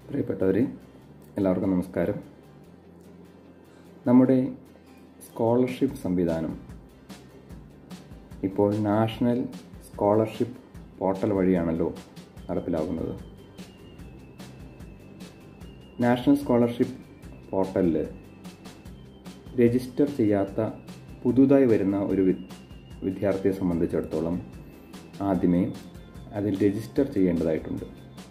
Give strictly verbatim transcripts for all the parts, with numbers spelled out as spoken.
പ്രിയപ്പെട്ടവരെ, എല്ലാവർക്കും നമസ്കാരം. നമ്മുടെ സ്കോളർഷിപ്പ് സംവിധാനം ഇപ്പോൾ നാഷണൽ സ്കോളർഷിപ്പ് പോർട്ടൽ വഴിയാണല്ലോ നടപ്പിലാകുന്നത്. നാഷണൽ സ്കോളർഷിപ്പ് പോർട്ടലിൽ രജിസ്റ്റർ ചെയ്യാത്ത പുതുതായി വരുന്ന ഒരു വിദ്യാർത്ഥിയെ സംബന്ധിച്ചിടത്തോളം ആദ്യമേ അതിൽ രജിസ്റ്റർ ചെയ്യേണ്ടതായിട്ടുണ്ട്.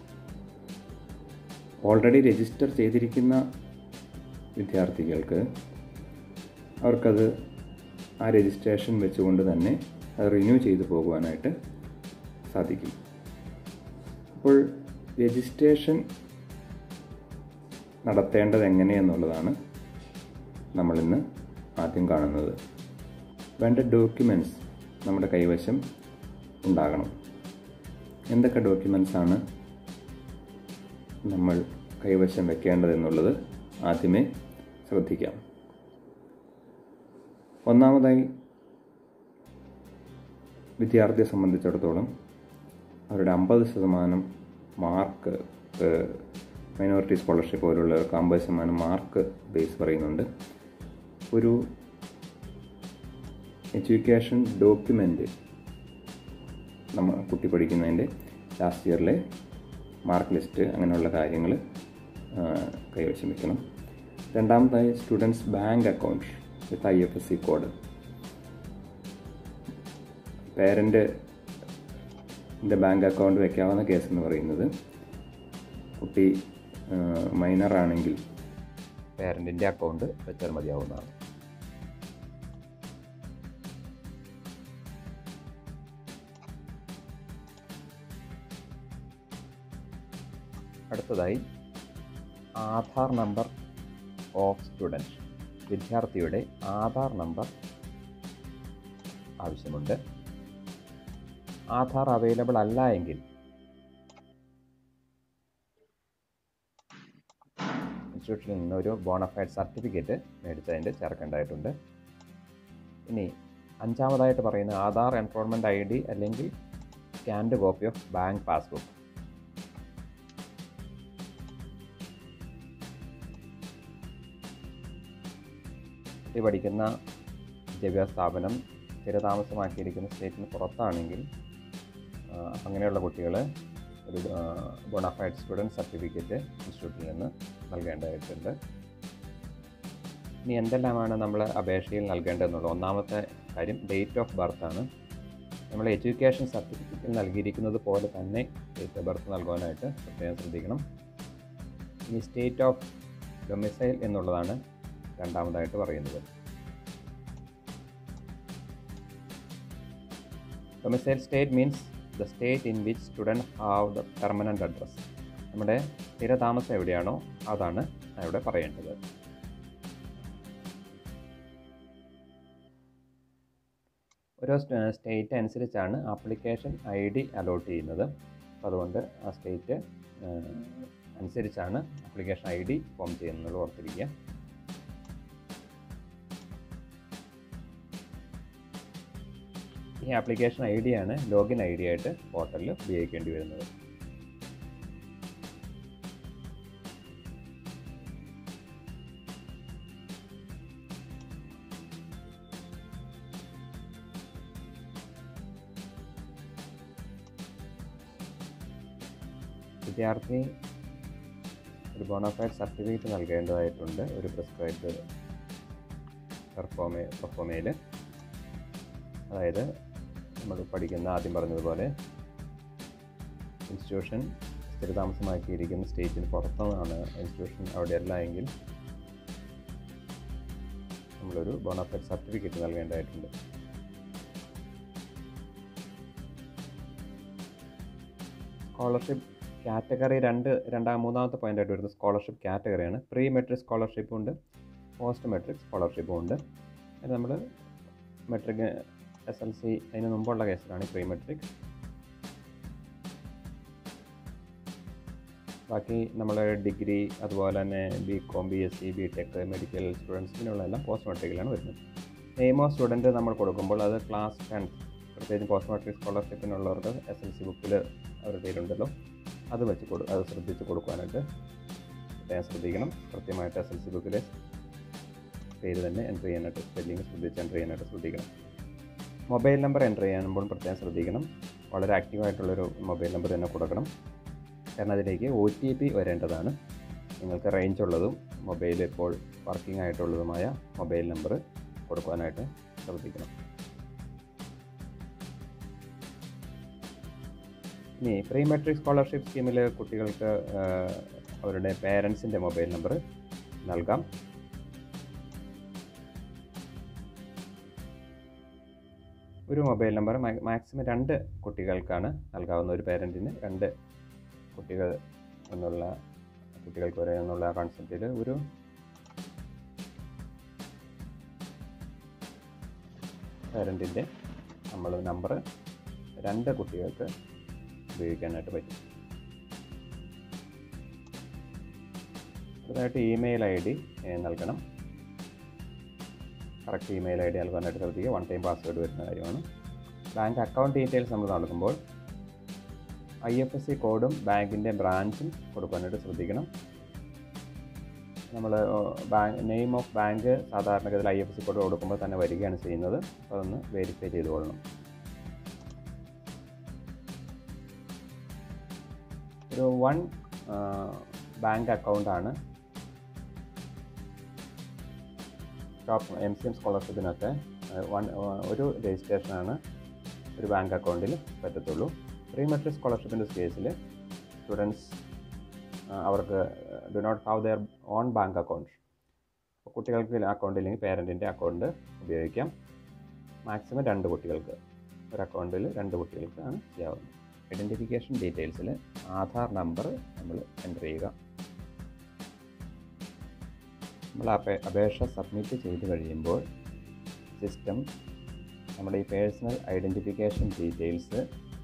ഓൾറെഡി രജിസ്റ്റർ ചെയ്തിരിക്കുന്ന വിദ്യാർത്ഥികൾക്ക് അവർക്കത് ആ രജിസ്ട്രേഷൻ വെച്ചുകൊണ്ട് തന്നെ അത് റിന്യൂ ചെയ്തു പോകുവാനായിട്ട് സാധിക്കും. അപ്പോൾ രജിസ്ട്രേഷൻ നടത്തേണ്ടത് എങ്ങനെയെന്നുള്ളതാണ് നമ്മളിന്ന് ആദ്യം കാണുന്നത്. വേണ്ട ഡോക്യുമെൻറ്റ്സ് നമ്മുടെ കൈവശം ഉണ്ടാകണം. എന്തൊക്കെ ഡോക്യുമെൻറ്റ്സാണ് നമ്മൾ കൈവശം വെക്കേണ്ടതെന്നുള്ളത് ആദ്യമേ ശ്രദ്ധിക്കാം. ഒന്നാമതായി, വിദ്യാർത്ഥിയെ സംബന്ധിച്ചിടത്തോളം അവരുടെ അമ്പത് ശതമാനം മാർക്ക്, മൈനോറിറ്റി സ്കോളർഷിപ്പ് പോലുള്ളവർക്ക് അമ്പത് ശതമാനം മാർക്ക് ബേസ് പറയുന്നുണ്ട്. ഒരു എഡ്യൂക്കേഷൻ ഡോക്യുമെൻ്റ് നമ്മൾ കുട്ടി പഠിക്കുന്നതിൻ്റെ ലാസ്റ്റ് ഇയറിലെ മാർക്ക് ലിസ്റ്റ്, അങ്ങനെയുള്ള കാര്യങ്ങൾ കൈവശം വയ്ക്കണം. രണ്ടാമതായി, students bank account with I F S C code. പേരൻ്റിൻ്റെ ബാങ്ക് അക്കൗണ്ട് വയ്ക്കാവുന്ന കേസ് എന്ന് പറയുന്നത് കുട്ടി മൈനറാണെങ്കിൽ പേരൻറ്റിൻ്റെ അക്കൗണ്ട് വെച്ചാൽ മതിയാവുന്നതാണ്. അടുത്തതായി, ആധാർ നമ്പർ ഓഫ് സ്റ്റുഡൻറ്റ്. വിദ്യാർത്ഥിയുടെ ആധാർ നമ്പർ ആവശ്യമുണ്ട്. ആധാർ അവൈലബിൾ അല്ല എങ്കിൽ ഇൻസ്റ്റിറ്റ്യൂഷനിൽ നിന്ന് ഒരു ബോണഫൈഡ് സർട്ടിഫിക്കറ്റ് മേടിച്ചതിൻ്റെ ചേർക്കേണ്ടതായിട്ടുണ്ട്. ഇനി അഞ്ചാമതായിട്ട് പറയുന്ന ആധാർ എൻറോൾമെൻറ്റ് ഐ ഡി അല്ലെങ്കിൽ scanned copy of bank passbook. കുട്ടി പഠിക്കുന്ന വിദ്യാഭ്യാസ സ്ഥാപനം സ്ഥിരതാമസമാക്കിയിരിക്കുന്ന സ്റ്റേറ്റിന് പുറത്താണെങ്കിൽ അങ്ങനെയുള്ള കുട്ടികൾ ഒരു ബോണഫൈഡ് സ്റ്റുഡൻറ്റ് സർട്ടിഫിക്കറ്റ് ഇൻസ്റ്റിറ്റ്യൂട്ടിൽ നിന്ന് നൽകേണ്ടതായിട്ടുണ്ട്. ഇനി എന്തെല്ലാമാണ് നമ്മൾ അപേക്ഷയിൽ നൽകേണ്ടതെന്നുള്ളത്. ഒന്നാമത്തെ കാര്യം ഡേറ്റ് ഓഫ് ബർത്ത് ആണ്. നമ്മൾ എഡ്യൂക്കേഷൻ സർട്ടിഫിക്കറ്റിൽ നൽകിയിരിക്കുന്നത് പോലെ തന്നെ ഡേറ്റ് ഓഫ് ബർത്ത് നൽകുവാനായിട്ട് പ്രത്യേകം ശ്രദ്ധിക്കണം. ഇനി സ്റ്റേറ്റ് ഓഫ് ഡൊമിസൈൽ എന്നുള്ളതാണ് രണ്ടാമതായിട്ട് പറയുന്നത്. Domicile state means the state in which student have the permanent address. നമ്മുടെ സ്ഥിരതാമസം എവിടെയാണോ അതാണ് അവിടെ പറയേണ്ടത്. ഓരോ സ്റ്റേറ്റ് അനുസരിച്ചാണ് ആപ്ലിക്കേഷൻ ഐ ഡി അലോട്ട് ചെയ്യുന്നത്. അപ്പോൾ അതുകൊണ്ട് ആ സ്റ്റേറ്റ് അനുസരിച്ചാണ് ആപ്ലിക്കേഷൻ ഐ ഡി ഫോം ചെയ്യുന്നത് ഓർത്തിരിക്കുക. ഈ ആപ്ലിക്കേഷൻ ഐ ഡി ആണ് ലോഗിൻ ഐ ഡി ആയിട്ട് പോർട്ടലിൽ ഉപയോഗിക്കേണ്ടി വരുന്നത്. വിദ്യാർത്ഥി ഒരു ബോണഫൈഡ് സർട്ടിഫിക്കറ്റ് നൽകേണ്ടതായിട്ടുണ്ട്. ഒരു പ്രിസ്ക്രൈബ്ഡ് പെർഫോമേ പെർഫോമയിൽ അതായത് നമ്മൾ പഠിക്കുന്ന ആദ്യം പറഞ്ഞതുപോലെ ഇൻസ്റ്റിറ്റ്യൂഷൻ സ്ഥിരതാമസമാക്കിയിരിക്കുന്ന സ്റ്റേറ്റിന് പുറത്താണ് ഇൻസ്റ്റിറ്റ്യൂഷൻ, അവിടെയല്ല എങ്കിൽ നമ്മളൊരു ബോണഫൈഡ് സർട്ടിഫിക്കറ്റ് നൽകേണ്ടതായിട്ടുണ്ട്. സ്കോളർഷിപ്പ് കാറ്റഗറി രണ്ട് രണ്ടാം മൂന്നാമത്തെ പോയിൻ്റായിട്ട് വരുന്ന സ്കോളർഷിപ്പ് കാറ്റഗറിയാണ്. പ്രീ മെട്രിക് സ്കോളർഷിപ്പും ഉണ്ട്, പോസ്റ്റ് മെട്രിക് സ്കോളർഷിപ്പും ഉണ്ട്. അത് നമ്മൾ മെട്രിക് എസ് എൽ സി അതിന് മുമ്പുള്ള കേസിലാണ് പ്രീ മെട്രിക്. ബാക്കി നമ്മൾ ഡിഗ്രി അതുപോലെ തന്നെ B com, B S C, B tech, medical students ഇതിനുള്ളതെല്ലാം പോസ്റ്റ് മെട്രിക്കിലാണ് വരുന്നത്. നെയിം ഓഫ് സ്റ്റുഡൻറ്റ് നമ്മൾ കൊടുക്കുമ്പോൾ അത് ക്ലാസ് ടെൻത്ത്, പ്രത്യേകിച്ച് പോസ്റ്റ് മെട്രിക് സ്കോളർഷിപ്പിനുള്ളവർക്ക് എസ് എൽ സി ബുക്കിൽ അവരുടെ പേരുണ്ടല്ലോ, അത് വെച്ച് കൊടു അത് ശ്രദ്ധിച്ച് കൊടുക്കാനായിട്ട് പ്രത്യേകം ശ്രദ്ധിക്കണം. കൃത്യമായിട്ട് എസ് എൽ സി ബുക്കിലെ പേര് തന്നെ എൻ്റർ ചെയ്യാനായിട്ട്, സ്പെല്ലിംഗ് ശ്രദ്ധിച്ച് എൻ്റർ ചെയ്യാനായിട്ട് ശ്രദ്ധിക്കണം. മൊബൈൽ നമ്പർ എൻ്റർ ചെയ്യുമ്പോൾ പ്രത്യേകം ശ്രദ്ധിക്കണം. വളരെ ആക്റ്റീവായിട്ടുള്ളൊരു മൊബൈൽ നമ്പർ തന്നെ കൊടുക്കണം. കാരണം അതിലേക്ക് ഒ ടി പി വരേണ്ടതാണ്. നിങ്ങൾക്ക് റേഞ്ച് ഉള്ളതും മൊബൈൽ ഇപ്പോൾ വർക്കിംഗ് ആയിട്ടുള്ളതുമായ മൊബൈൽ നമ്പർ കൊടുക്കാനായിട്ട് ശ്രദ്ധിക്കണം. ഇനി പ്രീ മെട്രിക് സ്കോളർഷിപ്പ് സ്കീമിൽ കുട്ടികൾക്ക് അവരുടെ പേരൻസിൻ്റെ മൊബൈൽ നമ്പർ നൽകാം. ഒരു മൊബൈൽ നമ്പർ മാക്സിമം രണ്ട് കുട്ടികൾക്കാണ് നൽകാവുന്ന. ഒരു പേരൻറ്റിന് രണ്ട് കുട്ടികൾ എന്നുള്ള കുട്ടികൾക്ക് വരെ എന്നുള്ള കോൺസെപ്റ്റിൽ ഒരു പേരൻറ്റിൻ്റെ നമ്മൾ നമ്പർ രണ്ട് കുട്ടികൾക്ക് ഉപയോഗിക്കാനായിട്ട് പറ്റും. അടുത്തതായിട്ട് ഇമെയിൽ ഐ ഡി നൽകണം. കറക്റ്റ് ഇമെയിൽ ഐ ഡി നൽകാനായിട്ട് ശ്രദ്ധിക്കുക. വൺ ടൈം പാസ്വേഡ് വരുന്ന കാര്യമാണ്. ബാങ്ക് അക്കൗണ്ട് ഡീറ്റെയിൽസ് നമ്മൾ നൽകുമ്പോൾ ഐ എഫ് എസ് സി കോഡും ബാങ്കിൻ്റെ ബ്രാഞ്ചും കൊടുക്കാനായിട്ട് ശ്രദ്ധിക്കണം. നമ്മൾ ബാങ്ക് നെയിം ഓഫ് ബാങ്ക് സാധാരണഗതിയിൽ I F S C code കൊടുക്കുമ്പോൾ തന്നെ വരികയാണ് ചെയ്യുന്നത്. അപ്പോൾ അതൊന്ന് വെരിഫൈ ചെയ്ത് കൊള്ളണം. ഒരു വൺ ബാങ്ക് അക്കൗണ്ടാണ് ടോപ്പ് എം സി എം സ്കോളർഷിപ്പിനൊക്കെ വൺ ഒരു രജിസ്ട്രേഷനാണ് ഒരു ബാങ്ക് അക്കൗണ്ടിൽ പറ്റത്തുള്ളൂ. പ്രീ മെട്രിക് സ്കോളർഷിപ്പിൻ്റെ കേസിൽ സ്റ്റുഡൻസ് അവർക്ക് do not have their own bank account. കുട്ടികൾക്ക് അക്കൗണ്ട് ഇല്ലെങ്കിൽ പേരൻറ്റിൻ്റെ അക്കൗണ്ട് ഉപയോഗിക്കാം. മാക്സിമം രണ്ട് കുട്ടികൾക്ക്, ഒരു അക്കൗണ്ടിൽ രണ്ട് കുട്ടികൾക്കാണ് ചെയ്യാവുന്നത്. ഐഡൻറ്റിഫിക്കേഷൻ ഡീറ്റെയിൽസിൽ ആധാർ നമ്പർ നമ്മൾ എൻ്റർ ചെയ്യുക. നമ്മൾ അപേക്ഷ സബ്മിറ്റ് ചെയ്ത് കഴിയുമ്പോൾ സിസ്റ്റം നമ്മുടെ ഈ പേഴ്സണൽ ഐഡൻറ്റിഫിക്കേഷൻ ഡീറ്റെയിൽസ്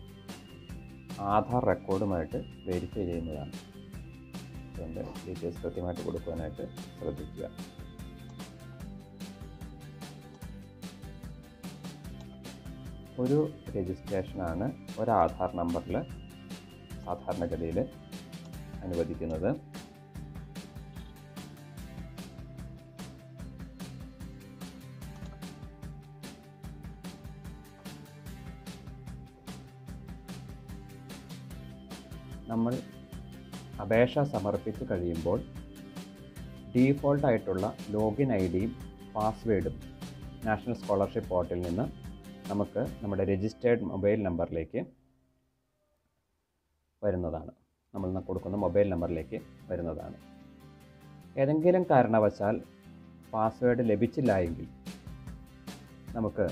ആധാർ റെക്കോർഡുമായിട്ട് വെരിഫൈ ചെയ്യുന്നതാണ്. അതുകൊണ്ട് ഡീറ്റെയിൽസ് കൃത്യമായിട്ട് കൊടുക്കാനായിട്ട് ശ്രദ്ധിക്കുക. ഒരു രജിസ്ട്രേഷനാണ് ഒരു ആധാർ നമ്പറിൽ സാധാരണഗതിയിൽ അനുവദിക്കുന്നത്. നമ്മൾ അപേക്ഷ സമർപ്പിച്ച് കഴിയുമ്പോൾ ഡീഫോൾട്ടായിട്ടുള്ള ലോഗിൻ ഐ ഡിയും പാസ്വേഡും നാഷണൽ സ്കോളർഷിപ്പ് പോർട്ടലിൽ നിന്ന് നമുക്ക് നമ്മുടെ രജിസ്റ്റേർഡ് മൊബൈൽ നമ്പറിലേക്ക് വരുന്നതാണ്. നമ്മൾ കൊടുക്കുന്ന മൊബൈൽ നമ്പറിലേക്ക് വരുന്നതാണ്. ഏതെങ്കിലും കാരണവശാൽ പാസ്വേഡ് ലഭിച്ചില്ല എങ്കിൽ നമുക്ക്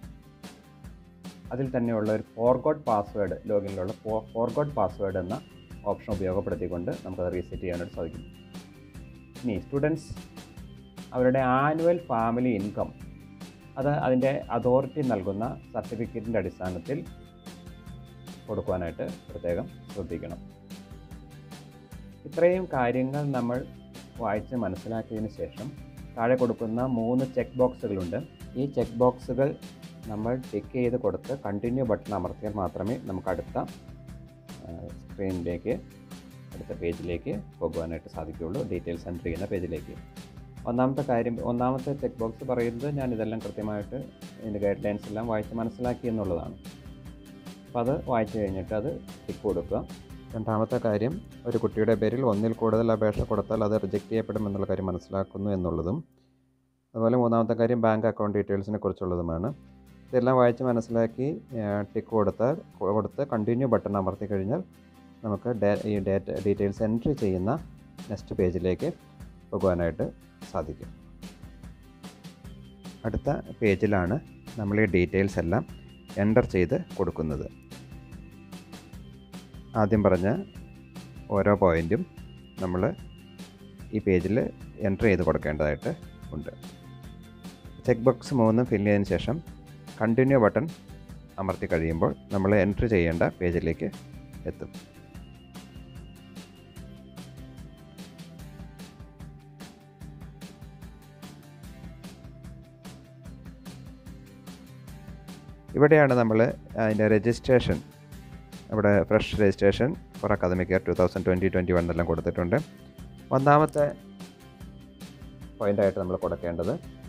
അതിൽ തന്നെയുള്ള ഒരു ഫോർഗോട്ട് പാസ്വേഡ്, ലോഗിനിലുള്ള ഫോർഗോട്ട് പാസ്വേഡ് എന്ന ഓപ്ഷൻ ഉപയോഗപ്പെടുത്തിക്കൊണ്ട് നമുക്കത് റീസെറ്റ് ചെയ്യാനായിട്ട് സാധിക്കും. ഇനി സ്റ്റുഡൻസ് അവരുടെ ആനുവൽ ഫാമിലി ഇൻകം അത് അതിൻ്റെ അതോറിറ്റി നൽകുന്ന സർട്ടിഫിക്കറ്റിൻ്റെ അടിസ്ഥാനത്തിൽ കൊടുക്കുവാനായിട്ട് പ്രത്യേകം ശ്രദ്ധിക്കണം. ഇത്രയും കാര്യങ്ങൾ നമ്മൾ വായിച്ച് മനസ്സിലാക്കിയതിന് ശേഷം താഴെ കൊടുക്കുന്ന മൂന്ന് ചെക്ക് ബോക്സുകളുണ്ട്. ഈ ചെക്ക് ബോക്സുകൾ നമ്മൾ ടിക്ക് ചെയ്ത് കൊടുത്ത് കണ്ടിന്യൂ ബട്ടൺ അമർത്തിയാൽ മാത്രമേ നമുക്ക് അടുത്ത സ്ക്രീനിലേക്ക്, അടുത്ത പേജിലേക്ക് പോകുവാനായിട്ട് സാധിക്കുകയുള്ളൂ, ഡീറ്റെയിൽസ് എൻ്റർ ചെയ്യുന്ന പേജിലേക്ക്. ഒന്നാമത്തെ കാര്യം, ഒന്നാമത്തെ ചെക്ക് ബോക്സ് പറയുന്നത് ഞാൻ ഇതെല്ലാം കൃത്യമായിട്ട് ഇതിൻ്റെ ഗൈഡ് ലൈൻസ് എല്ലാം വായിച്ച് മനസ്സിലാക്കി എന്നുള്ളതാണ്. അപ്പോൾ അത് വായിച്ചു കഴിഞ്ഞിട്ട് അത് ടിക്ക് കൊടുക്കുക. രണ്ടാമത്തെ കാര്യം, ഒരു കുട്ടിയുടെ പേരിൽ ഒന്നിൽ കൂടുതൽ അപേക്ഷ കൊടുത്താൽ അത് റിജക്റ്റ് ചെയ്യപ്പെടും എന്നുള്ള കാര്യം മനസ്സിലാക്കുന്നു എന്നുള്ളതും. അതുപോലെ മൂന്നാമത്തെ കാര്യം ബാങ്ക് അക്കൗണ്ട് ഡീറ്റെയിൽസിനെ കുറിച്ചുള്ളതുമാണ്. ഇതെല്ലാം വായിച്ച് മനസ്സിലാക്കി ടിക്ക് കൊടുത്താൽ കൊടുത്ത് കണ്ടിന്യൂ ബട്ടൺ അമർത്തി കഴിഞ്ഞാൽ നമുക്ക് ഈ ഡേറ്റ ഡീറ്റെയിൽസ് എൻട്രി ചെയ്യുന്ന നെക്സ്റ്റ് പേജിലേക്ക് പോകുവാനായിട്ട് സാധിക്കും. അടുത്ത പേജിലാണ് നമ്മൾ ഈ ഡീറ്റെയിൽസ് എല്ലാം എൻ്റർ ചെയ്ത് കൊടുക്കുന്നത്. ആദ്യം പറഞ്ഞ ഓരോ പോയിൻറ്റും നമ്മൾ ഈ പേജിൽ എൻ്റർ ചെയ്ത് കൊടുക്കേണ്ടതായിട്ട് ഉണ്ട്. ചെക്ക് ബോക്സ് മൂന്നും ഫില്ല് ചെയ്തതിന് ശേഷം കണ്ടിന്യൂ ബട്ടൺ അമർത്തി കഴിയുമ്പോൾ നമ്മൾ എൻട്രി ചെയ്യേണ്ട പേജിലേക്ക് എത്തും. ഇവിടെയാണ് നമ്മൾ അതിൻ്റെ രജിസ്ട്രേഷൻ ഇവിടെ fresh registration for academic year two thousand twenty twenty one എല്ലാം കൊടുത്തിട്ടുണ്ട്. ഒന്നാമത്തെ പോയിൻ്റായിട്ട് നമ്മൾ കൊടുക്കേണ്ടത്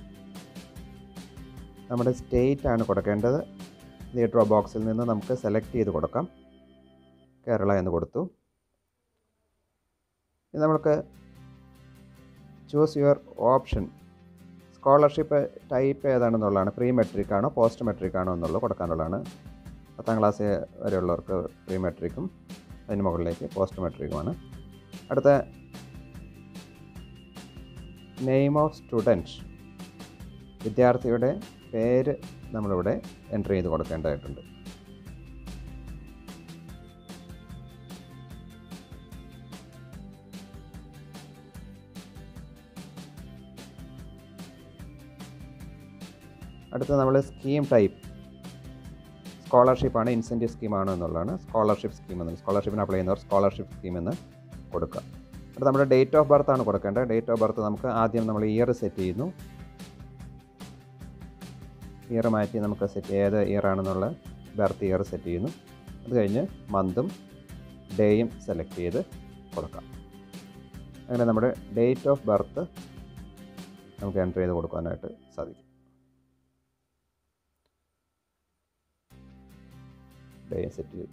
നമ്മുടെ സ്റ്റേറ്റ് ആണ് കൊടുക്കേണ്ടത്. ഈ ഡ്രോപ്പ് ബോക്സിൽ നിന്ന് നമുക്ക് സെലക്ട് ചെയ്ത് കൊടുക്കാം. കേരള എന്ന് കൊടുത്തു. ഇനി നമുക്ക് choose your option. Scholarship type ഏതാണെന്നുള്ളതാണ്. പ്രീ മെട്രിക് ആണോ പോസ്റ്റ് മെട്രിക് ആണോ എന്നുള്ളത് കൊടുക്കാനുള്ളതാണ്. പത്താം ക്ലാസ് വരെയുള്ളവർക്ക് പ്രീ മെട്രിക്കും അതിന് മുകളിലേക്ക് പോസ്റ്റ് മെട്രിക്കുമാണ്. അടുത്ത നെയിം ഓഫ് സ്റ്റുഡൻറ്റ്, വിദ്യാർത്ഥിയുടെ പേര് നമ്മളിവിടെ എൻ്റർ ചെയ്ത് കൊടുക്കേണ്ടതായിട്ടുണ്ട്. അടുത്ത നമ്മൾ സ്കീം ടൈപ്പ്, സ്കോളർഷിപ്പാണ് ഇൻസെൻറ്റീവ് സ്കീമാണോ എന്നുള്ളതാണ്. സ്കോളർഷിപ്പ് സ്കീം എന്ന്, സ്കോളർഷിപ്പിന് അപ്ലൈ ചെയ്യുന്നവർ സ്കോളർഷിപ്പ് സ്കീം എന്ന് കൊടുക്കുക. അടുത്ത നമ്മുടെ ഡേറ്റ് ഓഫ് ബർത്ത് ആണ് കൊടുക്കേണ്ടത്. ഡേറ്റ് ഓഫ് ബർത്ത് നമുക്ക് ആദ്യം നമ്മൾ ഇയർ സെറ്റ് ചെയ്യുന്നു. ഇയർ മാറ്റി നമുക്ക് സെറ്റ് ഏത് ഇയർ ആണെന്നുള്ള ബർത്ത് ഇയർ സെറ്റ് ചെയ്യുന്നു. അത് കഴിഞ്ഞ് മന്തും ഡേയും സെലക്ട് ചെയ്ത് കൊടുക്കാം. അങ്ങനെ നമ്മുടെ ഡേറ്റ് ഓഫ് ബർത്ത് നമുക്ക് എൻ്റർ ചെയ്ത് കൊടുക്കാനായിട്ട് സാധിക്കും. ഡേ സെറ്റ് ചെയ്തു.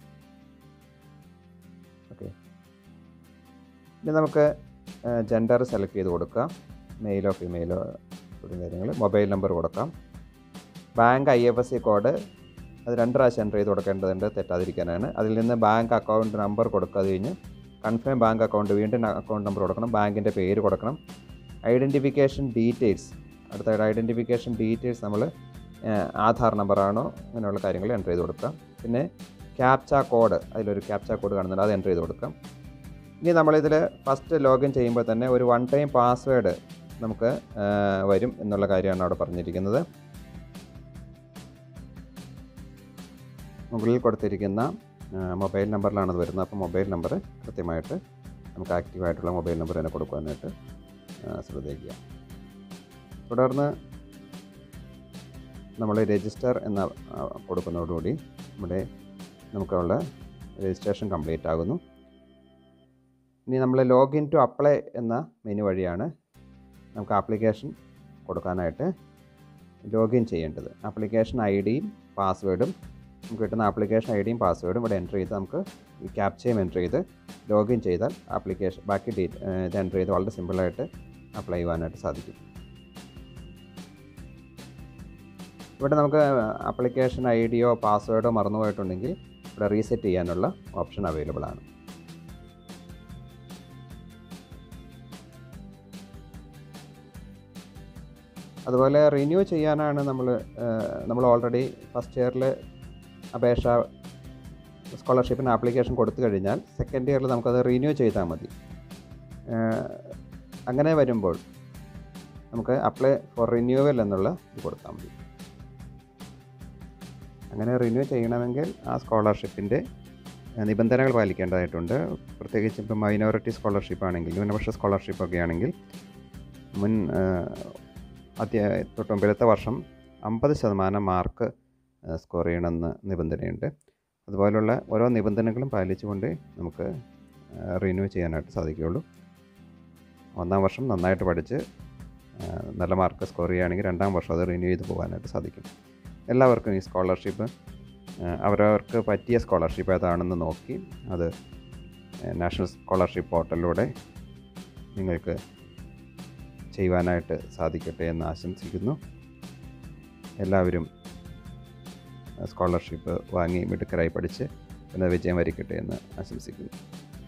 ഓക്കെ, ഇനി നമുക്ക് ജെൻഡർ സെലക്ട് ചെയ്ത് കൊടുക്കാം. മെയിലോ ഫീമെയിലോ തുടങ്ങിയ കാര്യങ്ങൾ. മൊബൈൽ നമ്പർ കൊടുക്കാം. Bank I F S C code അത് രണ്ട് പ്രാവശ്യം എൻ്റർ ചെയ്ത് കൊടുക്കേണ്ടതുണ്ട്, തെറ്റാതിരിക്കാനാണ്. അതിൽ നിന്ന് ബാങ്ക് അക്കൗണ്ട് നമ്പർ കൊടുക്കുക. അത് കഴിഞ്ഞ് കൺഫേം ബാങ്ക് അക്കൗണ്ട്, വീണ്ടും അക്കൗണ്ട് നമ്പർ കൊടുക്കണം. ബാങ്കിൻ്റെ പേര് കൊടുക്കണം. ഐഡൻറ്റിഫിക്കേഷൻ ഡീറ്റെയിൽസ്, അടുത്ത ഐഡൻറ്റിഫിക്കേഷൻ ഡീറ്റെയിൽസ് നമ്മൾ ആധാർ നമ്പറാണോ അങ്ങനെയുള്ള കാര്യങ്ങൾ എൻ്റർ ചെയ്ത് കൊടുക്കാം. പിന്നെ ക്യാപ്ച കോഡ്, അതിലൊരു ക്യാപ്ച കോഡ് കാണുന്നുണ്ട്, അത് എൻ്റർ ചെയ്ത് കൊടുക്കാം. ഇനി നമ്മളിതിൽ ഫസ്റ്റ് ലോഗിൻ ചെയ്യുമ്പോൾ തന്നെ ഒരു വൺ ടൈം പാസ്വേഡ് നമുക്ക് വരും എന്നുള്ള കാര്യമാണ് അവിടെ പറഞ്ഞിരിക്കുന്നത്. മുകളിൽ കൊടുത്തിരിക്കുന്ന മൊബൈൽ നമ്പറിലാണ് അത് വരുന്നത്. അപ്പോൾ മൊബൈൽ നമ്പർ കൃത്യമായിട്ട് നമുക്ക് ആക്റ്റീവായിട്ടുള്ള മൊബൈൽ നമ്പർ തന്നെ കൊടുക്കാനായിട്ട് ശ്രദ്ധിക്കുക. തുടർന്ന് നമ്മൾ രജിസ്റ്റർ എന്ന കൊടുക്കുന്നതോടുകൂടി നമ്മുടെ നമുക്കുള്ള രജിസ്ട്രേഷൻ കംപ്ലീറ്റ് ആകുന്നു. ഇനി നമ്മൾ ലോഗിൻ ടു അപ്ലൈ എന്ന മെനു വഴിയാണ് നമുക്ക് ആപ്ലിക്കേഷൻ കൊടുക്കാനായിട്ട് ലോഗിൻ ചെയ്യേണ്ടത്. ആപ്ലിക്കേഷൻ ഐ ഡിയും പാസ്വേഡും നമുക്ക് കിട്ടുന്ന ആപ്ലിക്കേഷൻ ഐ ഡിയും പാസ്വേഡും ഇവിടെ എൻ്റർ ചെയ്ത് നമുക്ക് ഈ ക്യാപ്ചയും എൻ്റർ ചെയ്ത് ലോഗിൻ ചെയ്താൽ ആപ്ലിക്കേഷൻ ബാക്കി ഡീറ്റ് ഇത് എൻ്റർ ചെയ്ത് വളരെ സിമ്പിളായിട്ട് അപ്ലൈ ചെയ്യാനായിട്ട് സാധിക്കും. ഇവിടെ നമുക്ക് ആപ്ലിക്കേഷൻ ഐ ഡിയോ പാസ്വേഡോ മറന്നുപോയിട്ടുണ്ടെങ്കിൽ ഇവിടെ റീസെറ്റ് ചെയ്യാനുള്ള ഓപ്ഷൻ അവൈലബിൾ ആണ്. അതുപോലെ റിന്യൂ ചെയ്യാനാണ് നമ്മൾ നമ്മൾ ഓൾറെഡി ഫസ്റ്റ് ഇയറിൽ അപേക്ഷ സ്കോളർഷിപ്പിന് ആപ്ലിക്കേഷൻ കൊടുത്തു കഴിഞ്ഞാൽ സെക്കൻഡ് ഇയറിൽ നമുക്കത് റിന്യൂ ചെയ്താൽ മതി. അങ്ങനെ വരുമ്പോൾ നമുക്ക് അപ്ലൈ ഫോർ റിന്യൂവൽ എന്നുള്ള ഇത് കൊടുത്താൽ മതി. അങ്ങനെ റിന്യൂ ചെയ്യണമെങ്കിൽ ആ സ്കോളർഷിപ്പിൻ്റെ നിബന്ധനകൾ പാലിക്കേണ്ടതായിട്ടുണ്ട്. പ്രത്യേകിച്ച് ഇപ്പോൾ മൈനോറിറ്റി സ്കോളർഷിപ്പ് ആണെങ്കിൽ, ന്യൂനപക്ഷ സ്കോളർഷിപ്പൊക്കെ ആണെങ്കിൽ മുൻ അത്യ തൊട്ട് മുമ്പിലത്തെ വർഷം അമ്പത് ശതമാനം മാർക്ക് സ്കോർ ചെയ്യണമെന്ന് നിബന്ധനയുണ്ട്. അതുപോലുള്ള ഓരോ നിബന്ധനകളും പാലിച്ചുകൊണ്ട് നമുക്ക് റിന്യൂ ചെയ്യാനായിട്ട് സാധിക്കുകയുള്ളൂ. ഒന്നാം വർഷം നന്നായിട്ട് പഠിച്ച് നല്ല മാർക്ക് സ്കോർ ചെയ്യുകയാണെങ്കിൽ രണ്ടാം വർഷം അത് റിന്യൂ ചെയ്ത് പോകാനായിട്ട് സാധിക്കും. എല്ലാവർക്കും ഈ സ്കോളർഷിപ്പ് അവരവർക്ക് പറ്റിയ സ്കോളർഷിപ്പ് ഏതാണെന്ന് നോക്കി അത് നാഷണൽ സ്കോളർഷിപ്പ് പോർട്ടലിലൂടെ നിങ്ങൾക്ക് ചെയ്യുവാനായിട്ട് സാധിക്കട്ടെ എന്ന് ആശംസിക്കുന്നു. എല്ലാവരും സ്കോളർഷിപ്പ് വാങ്ങി മിടുക്കരായി പഠിച്ച് ഉന്നത വിജയം വരിക്കട്ടെ എന്ന് ആശംസിക്കുന്നു.